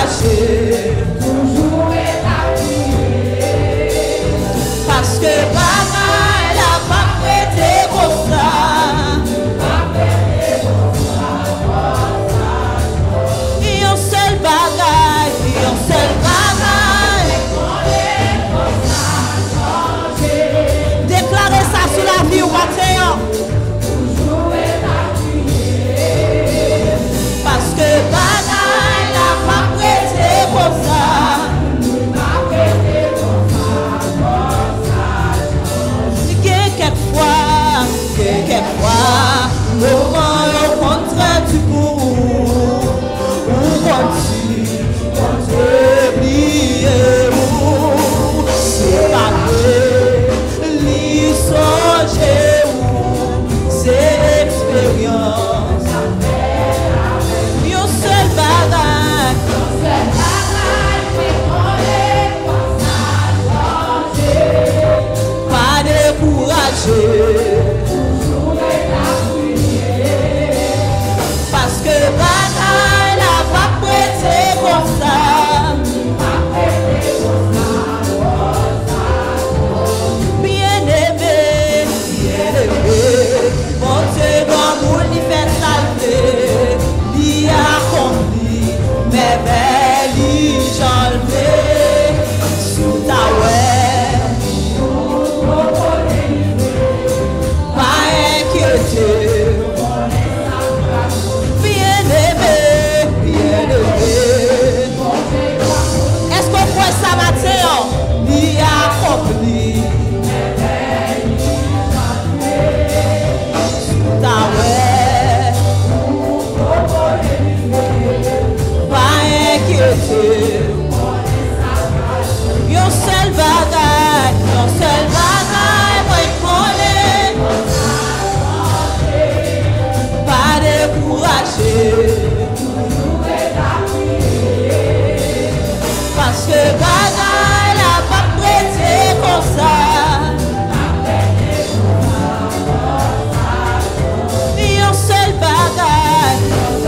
décourager. Parce que bagaille la pas prêté comme ça. Un seul bagaille, un seul bagaille. Déclarez ça sur la vie au matin. Parce que bagaille la pas prêté comme ça. Quelquefois, moment au contraire du bout, ou continue, oublier, c'est pas vrai, l'histoire, c'est l'expérience. Yon seul bagage, pas décourager. Parce que bagaille la pas prêté comme ça. Bien aimé, mon Dieu doit mourir fait salver. L'y accompli, mais belle y j'enlève sous ta ouais. Pas inquiété. Est-ce qu'on voit ça matin? L'y accompli. Ta ouais. Pas inquiété. Yon seul bagaille, moi connais. Pas décourager. Parce que bagaille la pas prêté comme ça. Yon seul bagaille.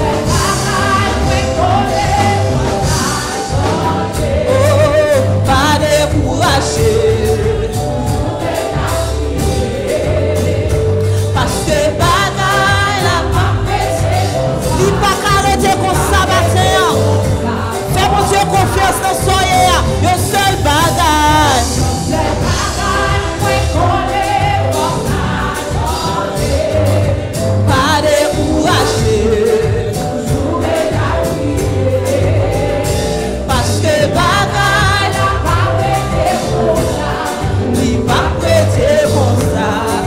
Oh, pas décourager. Parce que bagaille la pas prêté. Il pas arrêter comme ça matin. Fais mon Dieu confiance dans soyez. Yon seul bagage. Pas décourager. Parce que bagaille la pas prêté comme ça. Il pas prêté comme ça.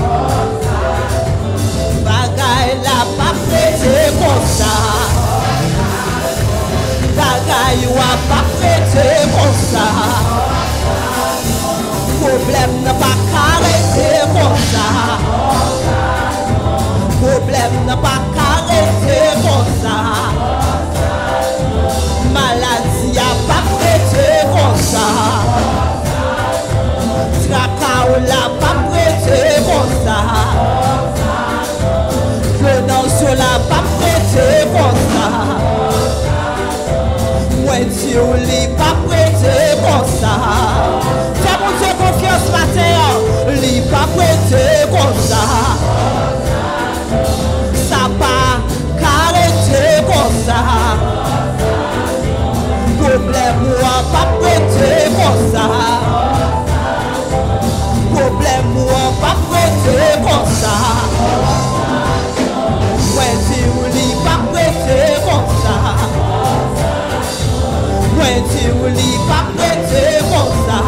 Bagaille la pas prêté comme ça. Bagaille ou a pas prêté comme ça. Problème n'a pas arrêté comme ça. Problème n'a pas arrêté comme ça. Maladie a pas prêté comme ça. Tracas la pas prêté comme ça. Violence la pas prêté comme ça. Moi Dieu li pas prêté comme ça. Fais mon Dieu confiance matin. Li pas prêté comme ça. Ça pas arrêté comme ça. Problème moi pas prêté comme ça. Problème moi pas prêté comme ça. Moi Dieu li pas prêté comme ça. Moi Dieu li pas prêté comme ça.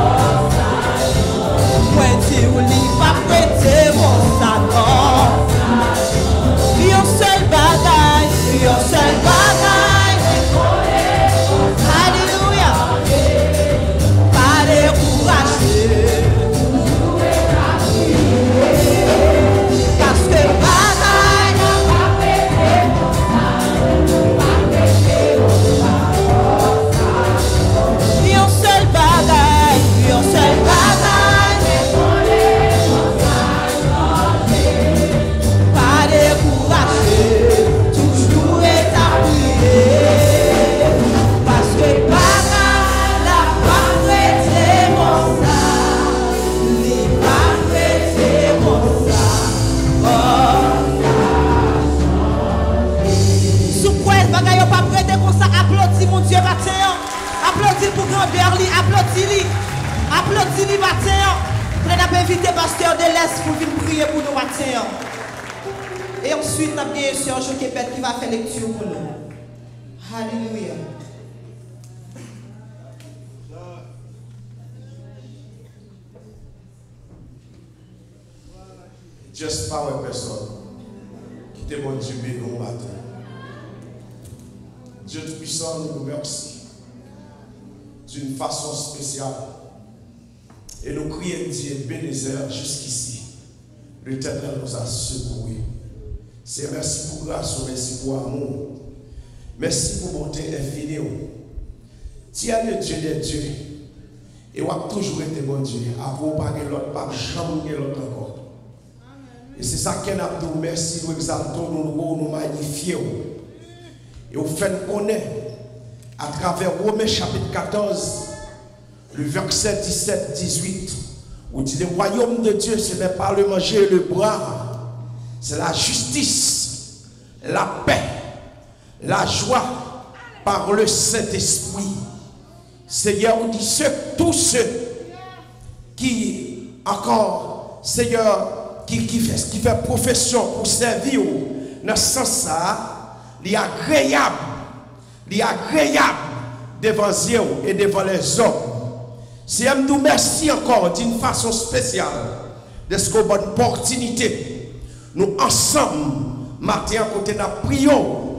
Moi Dieu li pas prêté comme ça non. Yon seul bagaille, yon seul bagaille. Alléluia. Pas décourager. Parce que bagaille n'a pas prêté comme ça. matin. Applaudis pour grandeur, applaudis-lui. Applaudis-lui matin. Nous avons invité pasteur de l'Est pour venir prier pour nous matin. Et ensuite, nous avons bien Sœur Joquepette qui va faire lecture pour nous. Alléluia. Juste pas une personne qui te mon Dieu béni matin. Dieu Tout-Puissant, nous remercie d'une façon spéciale. Et nous crions Dieu Bénézer jusqu'ici. L'Éternel nous a secourus. C'est merci pour grâce, merci pour amour. Merci pour bonté infinie. Tu es le Dieu des dieux. Et on a toujours été bon Dieu. Avant pas de l'autre, pas jamais l'autre encore. Et c'est ça qu'on a dit. Merci, nous exaltons, nous magnifions. Et on fait connaître à travers Romains chapitre 14, le verset 17-18, où dit le royaume de Dieu, ce n'est pas le manger et le boire, c'est la justice, la paix, la joie par le Saint-Esprit. Seigneur, on dit tous ceux qui, encore, Seigneur, qui fait profession pour servir dans ce sens-là, il est agréable devant Dieu et devant les hommes. Si je nous remercie encore d'une façon spéciale de ce qu'on a une opportunité, nous ensemble, matin, à côté de la prière,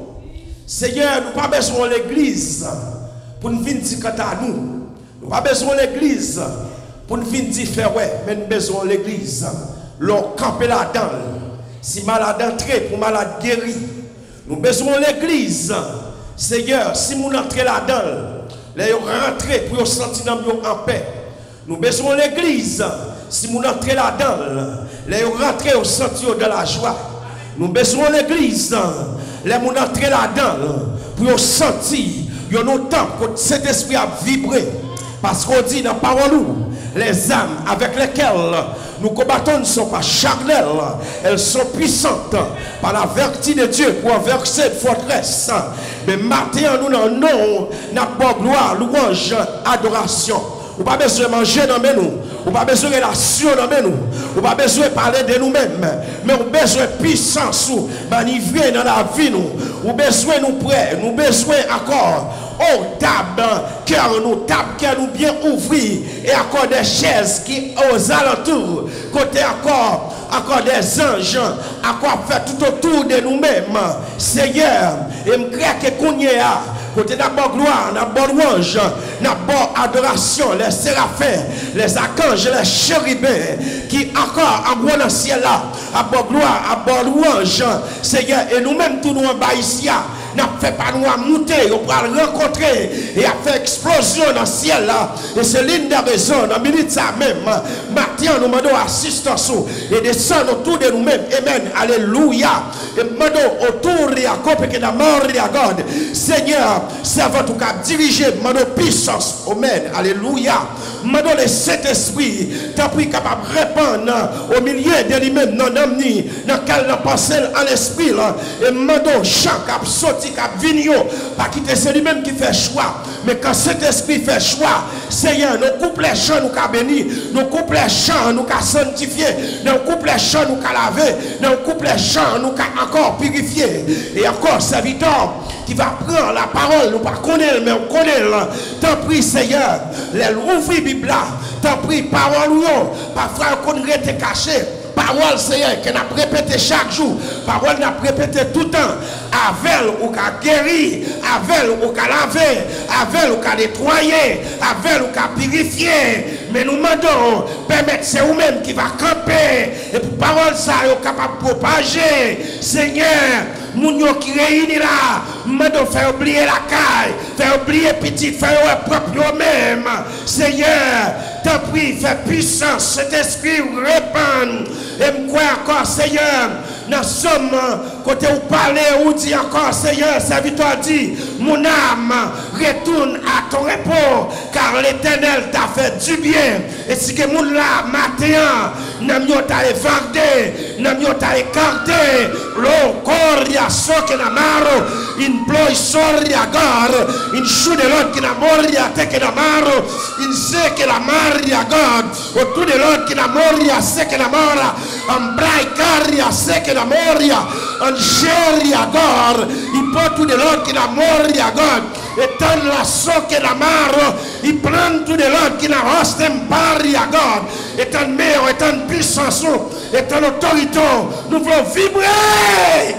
Seigneur, nous n'avons pas besoin de l'église pour nous venir dire à nous. Nous n'avons pas besoin de l'église pour nous venir dire faire ouais, mais nous avons besoin de l'église. L'on camper là-dedans. Si malade entré pour malade guéri. Nous avons besoin de l'église. Seigneur, si nous entrons là-dedans, les rentrer pour sentir en paix. Nous avons besoin de l'église. Si nous entrons là-dedans, les rentrer au sentir de la joie. Nous avons besoin de l'église. Les gens entrés là-dedans pour sentir nos temps que cet esprit a vibré. Parce qu'on dit dans la parole, les âmes avec lesquelles nous combattons ne sont pas charnelles, elles sont puissantes par la vertu de Dieu pour inverser une forteresse. Mais maintenant, nous n'avons pas gloire, louange, adoration. Ou pas besoin de manger dans nous, ou pas besoin de relation dans nous, ou pas besoin de parler de nous-mêmes, mais ou besoin de puissance ou manivrer dans la vie nous, ou besoin de nous prêts, nous besoin encore. Oh, table, cœur nous bien ouvrir, et encore des chaises qui aux alentours, côté encore des anges, encore fait tout autour de nous-mêmes. Seigneur, et me crée que qu'on y a. Côté d'abord gloire, d'abord louange, d'abord adoration, les séraphins, les archanges, les chérubins, qui encore en gros dans le ciel là, d'abord gloire, d'abord louange, Seigneur, et nous-mêmes tous nous en bas ici, n'a fait pas nous monter, on va le rencontrer, et a fait explosion dans le ciel là, et c'est l'une des raisons, dans la minute ça même, maintenant nous demandons assistance, et descendre autour de nous-mêmes, amen, alléluia, et demandons autour de Jacob, et de la mort de God, Seigneur, servant tout cas dirigé, demandons puissance, amen, alléluia, demandons le Saint-Esprit, t'as pris capable de répandre au milieu de lui-même, dans l'âme, dans quel pensée en l'esprit, et demandons chaque sorti cap vigno, pas quitter c'est lui-même qui fait choix, mais quand cet esprit fait choix, Seigneur, nous coupe les champs, nous qu'a béni, nous coupe les champs, nous qu'a sanctifié, nous coupe les champs, nous qu'a lavé, nous coupe les champs, nous qu'a encore purifié, et encore serviteur qui va prendre la parole, nous pas connaître, mais on connaît, tant pis Seigneur, les ouvrir Bible là, tant pis parole ou parfois qu'on reste caché. Parole, Seigneur, qu'on a répété chaque jour. Parole n'a répété tout le temps. Avec ou qu'a guéri, avec ou qu'a lavé, avec ou qu'a nettoyé, avec ou qu'a purifié. Mais nous demandons, permettre c'est vous-même qui va camper. Et pour parole, ça, est capable de propager. Seigneur, nous qui réunissons là, nous faire oublier la caille, faire oublier petit, faire propre nous-mêmes. Seigneur, t'en prie, fais puissance, cet esprit répand. Et me crois encore, Seigneur, nous sommes côté où parler, ou dit encore, Seigneur, serviteur dit, mon âme retourne à ton repos, car l'Éternel t'a fait du bien. Et si que mon là, matin, n'a mieux t'a évadé, n'a mieux t'a écarté, lo corria so que na maro, in ploi soria gar, in chou de l'autre qui n'a moria te que na maro, in se que la maria god, autour de l'autre qui n'a moria se que na mora, en braïcaria se que na moria, en cheria gar, il peut tout de l'autre qui n'a moria god, et tant la so que na maro, il prend tout de l'autre qui n'a hostem paria god, et tant meilleur, et tant puissance, et tant autorité, nous voulons vibrer.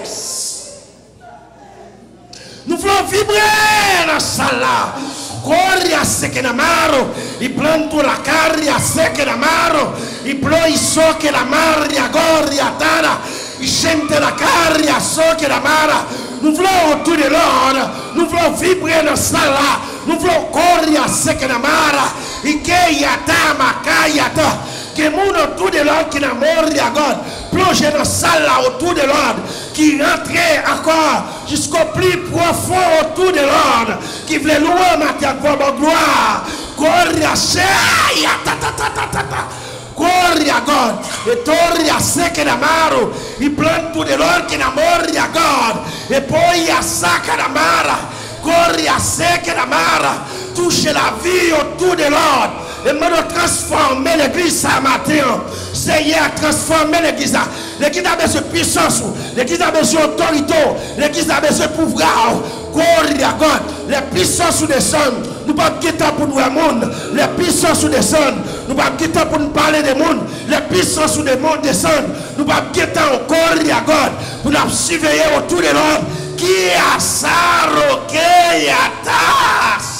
Nous voulons vibrer dans la salle là. Corria seke na maro, il prend tout la caria seke na maro, il ploie so que la maria goria tara, il chante la caria so que la mara. Nous voulons autour de l'ordre, nous voulons vibrer dans la salle là, nous voulons corria seke na mara, il yata makayata. Que mon autour de l'ordre qui n'a mort à God, plongé dans la salle là autour de l'ordre, qui rentrait encore jusqu'au plus profond autour de l'ordre, qui voulait louer ma terre pour ma gloire. Gloria seya ta ta ta ta ta ta. Gloria God, et toria seke namaro, il prend tout de l'ordre qui n'a mort à God, et poi ya saka namara, gloria seke namara, touche la vie autour de l'ordre. Et maintenant transformer l'église ce matin. Seigneur, transformer l'église. L'église a besoin de puissance. L'église a besoin d'autorité. L'église a besoin de pouvoir. Les puissances descendent. Nous ne pouvons pas quitter pour nous le monde. Les puissances descendent. Nous ne pouvons pas quitter pour nous parler des mondes. Les puissances du monde descendent. Nous ne pouvons pas quitter encore pour nous surveiller autour de l'homme. Qui a saro, qui a tas.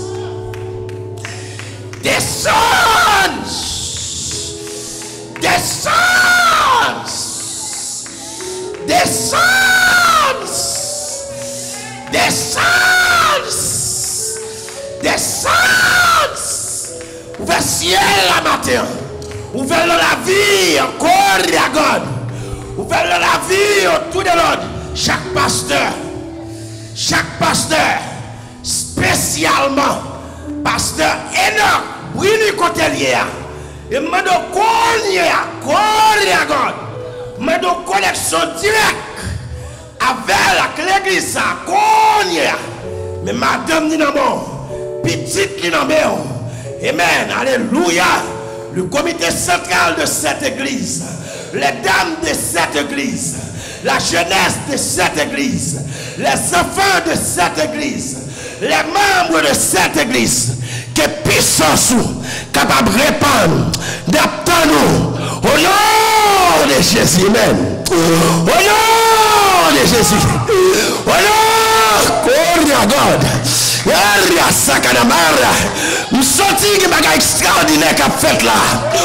Des sons, des sons, des sons, des sons, des sons. Ouvert ciel la matin, ouvert la vie encore à God, ouvert la vie autour de l'autre. Chaque pasteur, spécialement pasteur Enoch. Oui, nous côté lié. Et me do me do connexion directe avec l'église. Mais madame ni petite ni amen, alléluia. Le comité central de cette église, les dames de cette église, la jeunesse de cette église, les enfants de cette église, les membres de cette église, que puissance capable de répandre d'aptano au nom de Jésus même. Au nom de Jésus. Au nom de God. Y'a sakanamara. Nous sortis que bagage extraordinaire qu'a fait là.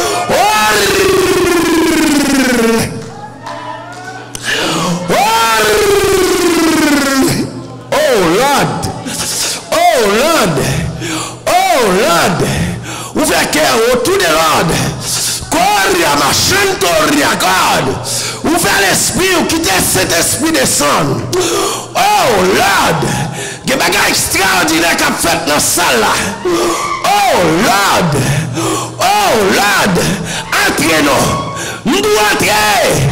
Oh Lord. Oh Lord. Oh Lord, ouvrez cœur autour de l'ordre. Corria machin corria God. Ouvrez l'esprit, quittez cet esprit descend. Oh Lord, que bagage extraordinaire qu'a fait dans la salle là. Oh Lord, entrez-nous. Nous devons entrer.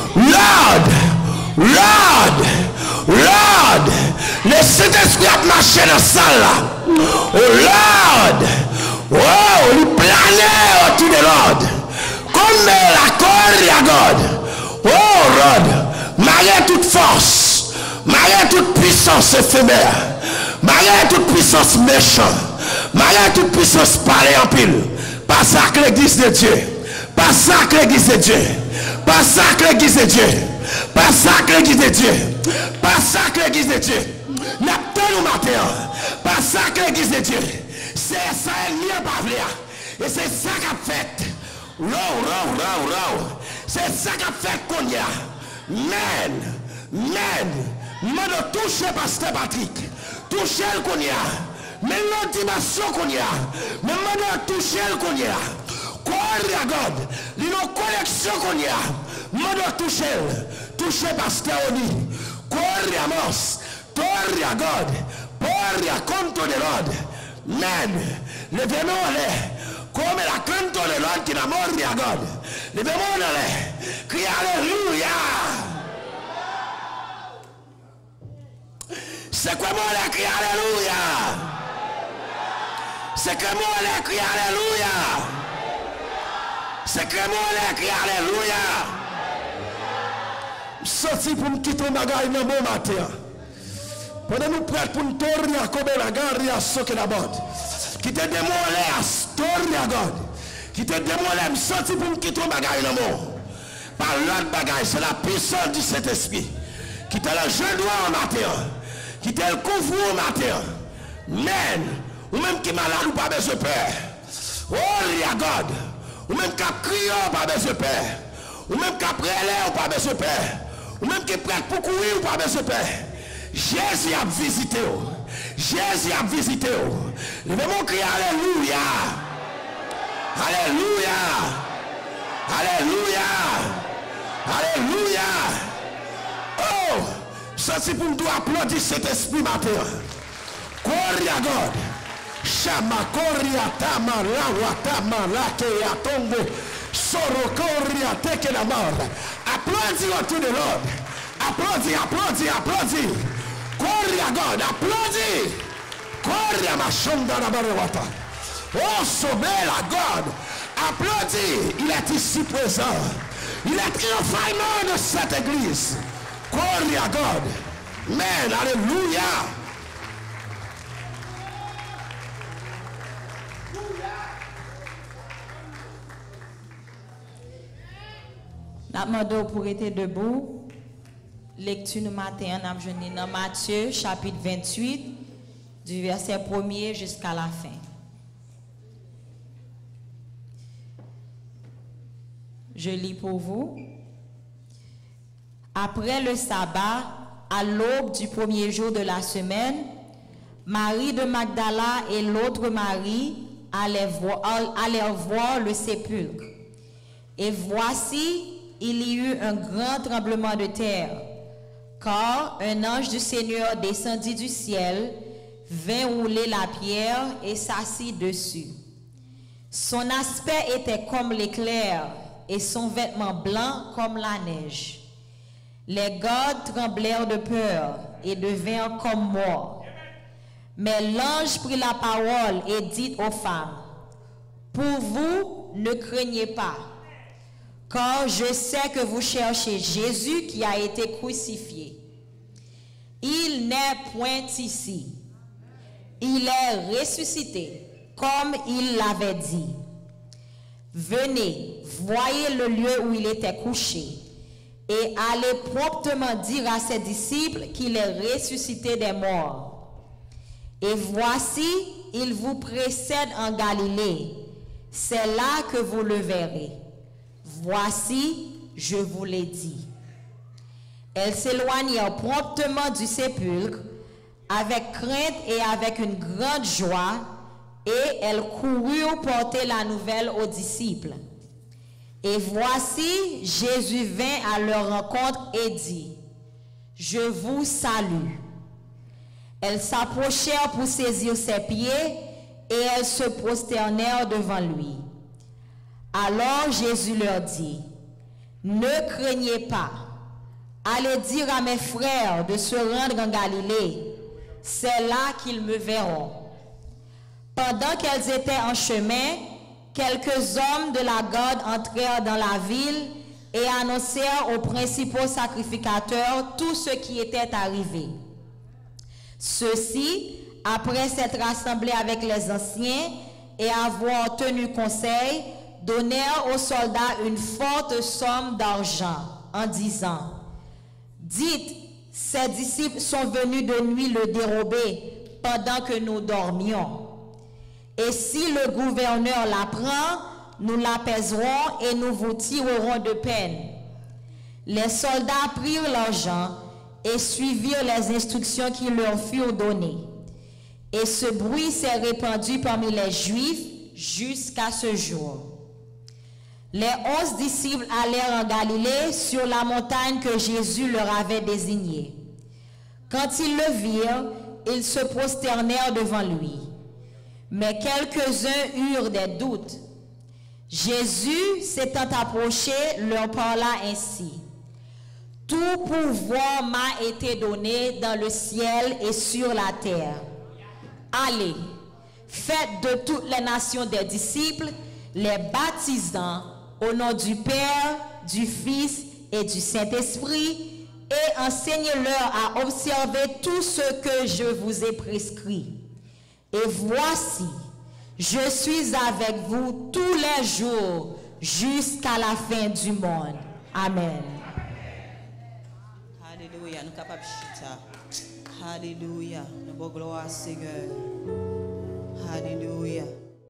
Lord, le Saint-Esprit a marché dans la salle là. Oh Lord, oh, il planait autour de l'ordre. Comme la corps à God. Oh Lord, malgré toute force, malgré toute puissance éphémère, malgré toute puissance méchante, malgré toute puissance parler en pile, pas ça que l'église de Dieu, pas ça que l'église de Dieu, pas ça que l'église de Dieu, pas ça que l'église de Dieu, pas ça que l'église de Dieu. N'attendons matin, pas ça que l'église de Dieu. C'est ça elle n'y a pas et c'est ça qu'a fait. C'est ça qu'a fait qu'on y a. Maintenant toucher pasteur Patrick, toucher le qu'on y a. Maintenant dimension qu'on y a. Maintenant toucher le qu'on y a. Quoi God, les collections qu'on y a. Maintenant toucher. toucher pasteur Oni. Gloria mos, gloria God, gloria canto de Lord. Men, levez-nous comme la canto de Lord qui n'a mort à God. Levez-nous crie alléluia. C'est quoi moi les crie alléluia? C'est que moi les crie alléluia. C'est que moi les crie alléluia. Sorti pour me quitter ma gare dans bon matin. Pendant nous prêts pour nous tourner comme la gare à ce que la bande. Qui te démolé à story à God. Qui te démolé me sorti pour me quitter ma gare dans bon. Par l'autre bagaille, c'est la puissance du Saint-Esprit. Qui te le genou en matin. Qui te le couvre au matin. Men, ou même qui est malade ou pas besoin de peur. Oh, à God. Ou même qui a crié ou pas besoin de peur. Ou même qui a prélé ou pas besoin de peur. Ou même qui est prêt pour courir ou pas besoin de peur. Jésus a visité. Jésus a visité. Levez-moi crier alléluia. Alléluia. Alléluia. Alléluia. Oh, ça c'est pour nous applaudir cet esprit matin. Gloria God. Shama Koria Tama Lawa Tama Lake Yatongo Soro Koria Teke la mort. Applaudis autour de l'ordre. Applaudis, applaudis, applaudis. Gloria God, applaudis. Gloria Machonda la Barewata. Oh, sommet la God. Applaudis. Il est ici présent. Il est triomphalement de cette église. Gloria God. Amen. Alléluia. Nous demandons pour être debout. Lecture nous matin, nous avons dans Matthieu chapitre 28, du verset 1er jusqu'à la fin. Je lis pour vous. Après le sabbat, à l'aube du premier jour de la semaine, Marie de Magdala et l'autre Marie allèrent voir le sépulcre. Et voici, il y eut un grand tremblement de terre, car un ange du Seigneur descendit du ciel, vint rouler la pierre et s'assit dessus. Son aspect était comme l'éclair et son vêtement blanc comme la neige. Les gardes tremblèrent de peur et devinrent comme morts. Mais l'ange prit la parole et dit aux femmes, « Pour vous, ne craignez pas, car je sais que vous cherchez Jésus qui a été crucifié. Il n'est point ici. Il est ressuscité, comme il l'avait dit. Venez, voyez le lieu où il était couché, et allez promptement dire à ses disciples qu'il est ressuscité des morts. Et voici, il vous précède en Galilée. C'est là que vous le verrez. Voici, je vous l'ai dit. » Elles s'éloignèrent promptement du sépulcre, avec crainte et avec une grande joie, et elles coururent porter la nouvelle aux disciples. Et voici, Jésus vint à leur rencontre et dit, « Je vous salue. » Elles s'approchèrent pour saisir ses pieds, et elles se prosternèrent devant lui. Alors Jésus leur dit, « Ne craignez pas. Allez dire à mes frères de se rendre en Galilée. C'est là qu'ils me verront. » Pendant qu'elles étaient en chemin, quelques hommes de la garde entrèrent dans la ville et annoncèrent aux principaux sacrificateurs tout ce qui était arrivé. Ceux-ci, après s'être rassemblés avec les anciens et avoir tenu conseil, donnèrent aux soldats une forte somme d'argent en disant, « Dites, ces disciples sont venus de nuit le dérober pendant que nous dormions. Et si le gouverneur l'apprend, nous l'apaiserons et nous vous tirerons de peine. » Les soldats prirent l'argent et suivirent les instructions qui leur furent données. Et ce bruit s'est répandu parmi les Juifs jusqu'à ce jour. Les 11 disciples allèrent en Galilée sur la montagne que Jésus leur avait désignée. Quand ils le virent, ils se prosternèrent devant lui. Mais quelques-uns eurent des doutes. Jésus, s'étant approché, leur parla ainsi. Tout pouvoir m'a été donné dans le ciel et sur la terre. Allez, faites de toutes les nations des disciples, les baptisant au nom du Père, du Fils et du Saint-Esprit, et enseignez-leur à observer tout ce que je vous ai prescrit. Et voici, je suis avec vous tous les jours jusqu'à la fin du monde. Amen. Alléluia, nous sommes capables de chuter. Alléluia, nous gloire Seigneur.